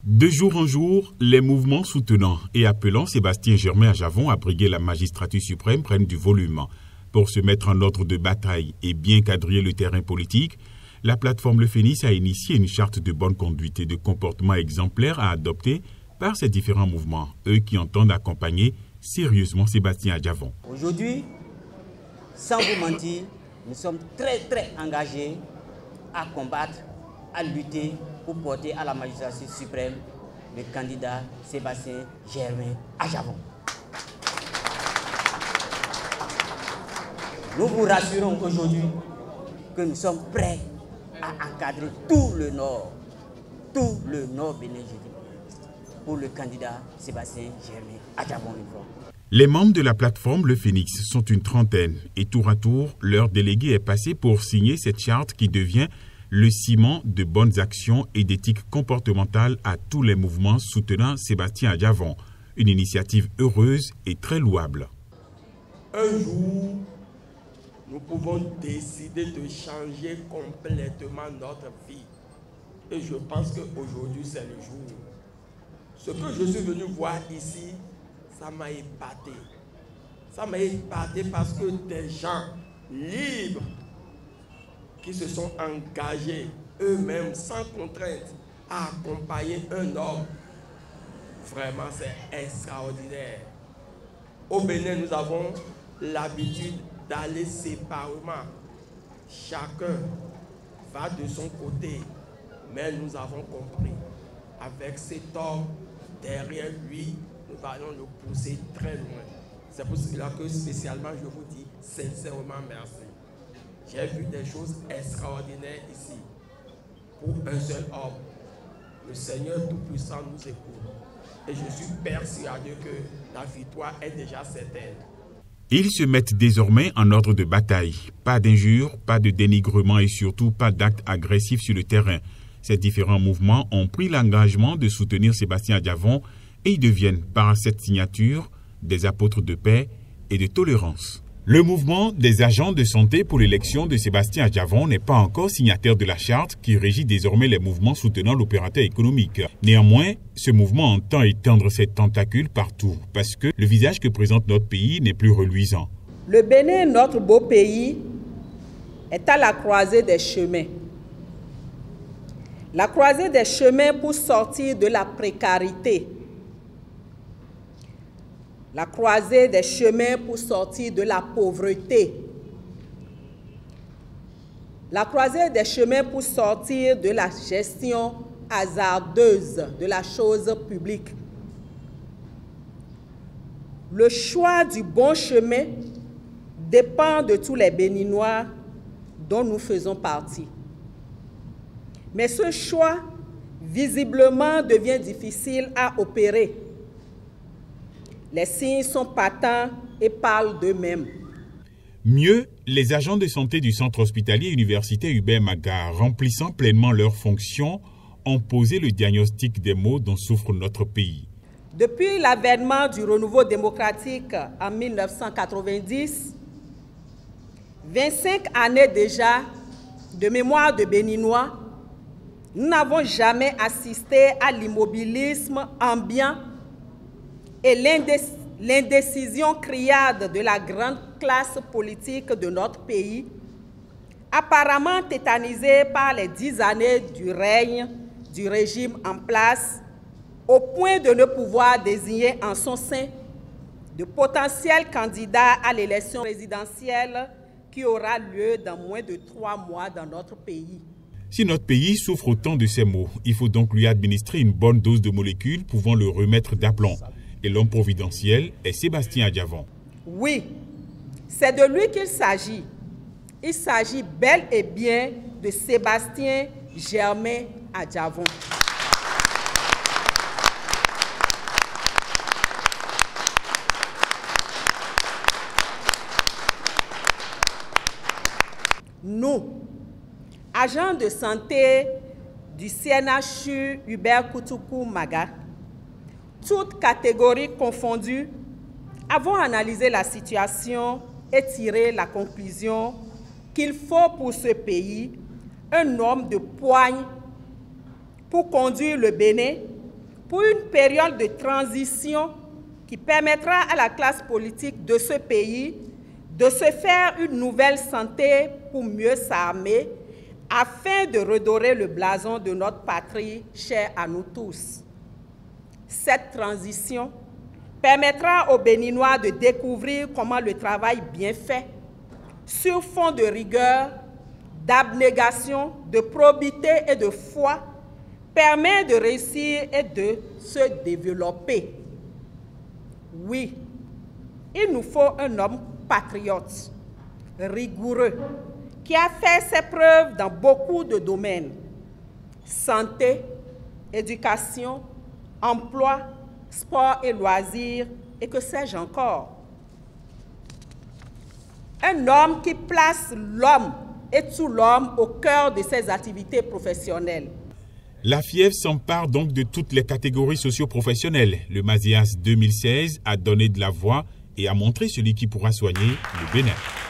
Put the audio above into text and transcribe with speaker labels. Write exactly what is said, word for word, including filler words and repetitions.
Speaker 1: De jour en jour, les mouvements soutenant et appelant Sébastien Germain Adjavon à briguer la magistrature suprême prennent du volume. Pour se mettre en ordre de bataille et bien quadriller le terrain politique, la plateforme Le Phénix a initié une charte de bonne conduite et de comportement exemplaire à adopter par ces différents mouvements, eux qui entendent accompagner sérieusement Sébastien Adjavon.
Speaker 2: Aujourd'hui, sans vous mentir, nous sommes très très engagés à combattre, à lutter pour porter à la magistrature suprême le candidat Sébastien Germain Adjavon. Nous vous rassurons aujourd'hui que nous sommes prêts à encadrer tout le Nord, tout le Nord Bénin, pour le candidat Sébastien Germain Adjavon.
Speaker 1: Les membres de la plateforme Le Phénix sont une trentaine et tour à tour, leur délégué est passé pour signer cette charte qui devient le ciment de bonnes actions et d'éthique comportementale à tous les mouvements soutenant Sébastien Adjavon. Une initiative heureuse et très louable.
Speaker 3: Un jour, nous pouvons décider de changer complètement notre vie. Et je pense qu'aujourd'hui, c'est le jour. Ce que je suis venu voir ici, ça m'a épaté. Ça m'a épaté parce que des gens libres qui se sont engagés eux-mêmes sans contrainte à accompagner un homme. Vraiment, c'est extraordinaire. Au Bénin, nous avons l'habitude d'aller séparément. Chacun va de son côté. Mais nous avons compris, avec cet homme derrière lui, nous allons le pousser très loin. C'est pour cela que spécialement je vous dis sincèrement merci. J'ai vu des choses extraordinaires ici. Pour un seul homme, le Seigneur Tout-Puissant nous écoute. Et je suis persuadé que la victoire est déjà certaine.
Speaker 1: Ils se mettent désormais en ordre de bataille. Pas d'injures, pas de dénigrement et surtout pas d'actes agressifs sur le terrain. Ces différents mouvements ont pris l'engagement de soutenir Sébastien Adjavon et ils deviennent par cette signature des apôtres de paix et de tolérance. Le mouvement des agents de santé pour l'élection de Sébastien Adjavon n'est pas encore signataire de la charte qui régit désormais les mouvements soutenant l'opérateur économique. Néanmoins, ce mouvement entend étendre ses tentacules partout parce que le visage que présente notre pays n'est plus reluisant.
Speaker 4: Le Bénin, notre beau pays, est à la croisée des chemins. La croisée des chemins pour sortir de la précarité. La croisée des chemins pour sortir de la pauvreté. La croisée des chemins pour sortir de la gestion hasardeuse de la chose publique. Le choix du bon chemin dépend de tous les Béninois dont nous faisons partie. Mais ce choix, visiblement, devient difficile à opérer. Les signes sont patents et parlent d'eux-mêmes.
Speaker 1: Mieux, les agents de santé du centre hospitalier universitaire Hubert Maga, remplissant pleinement leurs fonctions, ont posé le diagnostic des maux dont souffre notre pays.
Speaker 4: Depuis l'avènement du renouveau démocratique en mille neuf cent quatre-vingt-dix, vingt-cinq années déjà de mémoire de Béninois, nous n'avons jamais assisté à l'immobilisme ambiant et l'indécision criarde de la grande classe politique de notre pays, apparemment tétanisée par les dix années du règne du régime en place, au point de ne pouvoir désigner en son sein de potentiels candidats à l'élection présidentielle qui aura lieu dans moins de trois mois dans notre pays.
Speaker 1: Si notre pays souffre autant de ces maux, il faut donc lui administrer une bonne dose de molécules pouvant le remettre d'aplomb. Et l'homme providentiel est Sébastien Adjavon.
Speaker 4: Oui, c'est de lui qu'il s'agit. Il s'agit bel et bien de Sébastien Germain Adjavon. Nous, agents de santé du C N H U Hubert Koutoukou Maga, toutes catégories confondues, avons analysé la situation et tiré la conclusion qu'il faut pour ce pays un homme de poigne pour conduire le Bénin pour une période de transition qui permettra à la classe politique de ce pays de se faire une nouvelle santé pour mieux s'armer afin de redorer le blason de notre patrie chère à nous tous. Cette transition permettra aux Béninois de découvrir comment le travail bien fait, sur fond de rigueur, d'abnégation, de probité et de foi, permet de réussir et de se développer. Oui, il nous faut un homme patriote, rigoureux, qui a fait ses preuves dans beaucoup de domaines. Santé, éducation, emploi, sport et loisirs, et que sais-je encore. Un homme qui place l'homme et tout l'homme au cœur de ses activités professionnelles.
Speaker 1: La fièvre s'empare donc de toutes les catégories socio-professionnelles. Le Mazias deux mille seize a donné de la voix et a montré celui qui pourra soigner le Bénin.